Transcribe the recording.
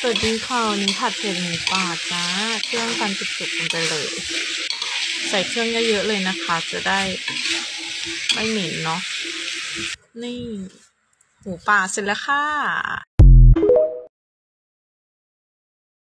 วัสดีค่ะวันนี้ผัดเผ็ดหมูป่าจ้าเครื่องกันจุกๆลงไปเลยใส่เครื่องเยอะๆเลยนะคะจะได้ไม่เหม็นเนาะนี่หมูป่าเสร็จแล้วค่ะ